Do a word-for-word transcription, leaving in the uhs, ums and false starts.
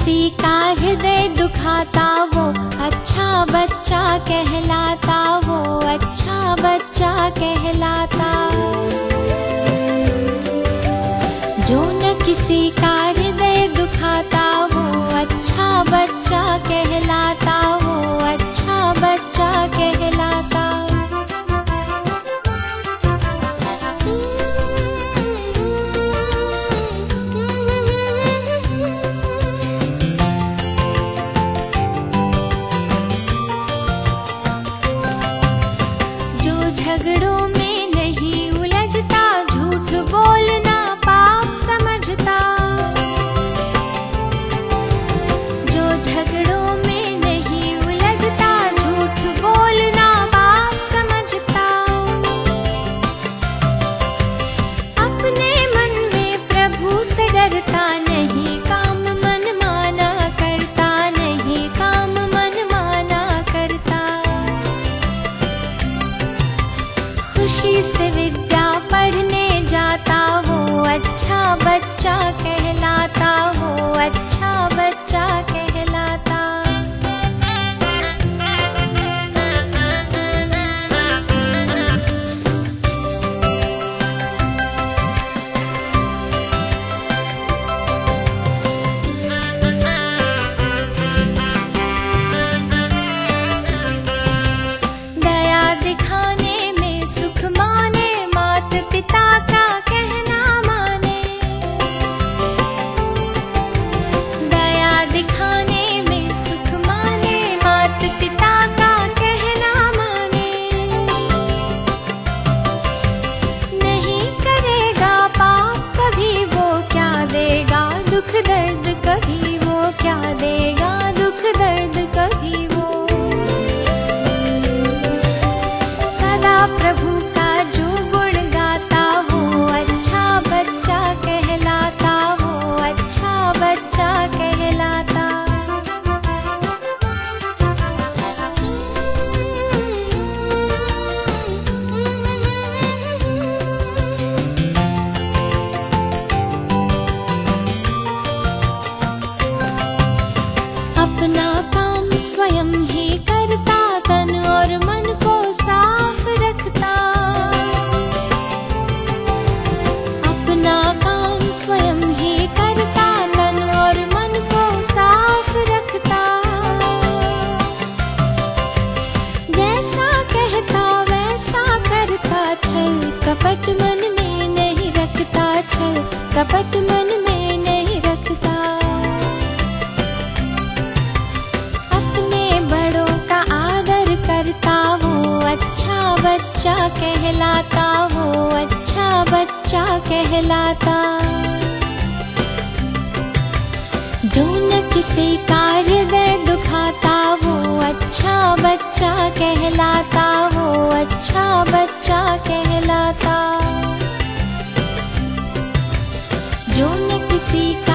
किसी का हृदय दुखाता वो अच्छा बच्चा कहलाता, वो अच्छा बच्चा कहलाता। जो न किसी का हृदय दुखाता वो अच्छा बच्चा कहलाता, वो अच्छा बच्चा कहलाता। झगड़ों में नहीं उलझता, झूठ बोलना पाप समझता। जो झगड़ों में नहीं उलझता, झूठ बोलना पाप समझता। अपने मन में प्रभु से डरता नहीं, काम मन माना करता नहीं, काम मन माना करता। खुशी से विद्या पढ़ने जाता, वो अच्छा बच्चा कहलाता, वो अच्छा बच्चा कहलाता। दया दिखाने में सुख माने, मात पिता का कहना माने। दया दिखाने में सुख माने, मात पिता का कहना माने। नहीं करेगा पाप कभी वो क्या देगा दुख दर्द, कभी वो क्या देगा दुख दर्द, कभी वो। सदा प्रभु का जो गुण गाता, वो अच्छा बच्चा कहलाता, वो अच्छा बच्चा कहलाता। अपना काम स्वयं ही करता, तन और मन को साफ रखता। अपना काम स्वयं ही करता, तन और मन को साफ रखता। जैसा कहता वैसा करता, छल कपट मन में नहीं रखता, छल कपट मन में नहीं रखता। अपने बड़ों का आदर करता, वो अच्छा बच्चा कहलाता, वो अच्छा बच्चा कहलाता। जो न किसी का हृदय दुखाता, वो अच्छा बच्चा कहलाता, वो अच्छा बच्चा कहलाता। जो न किसी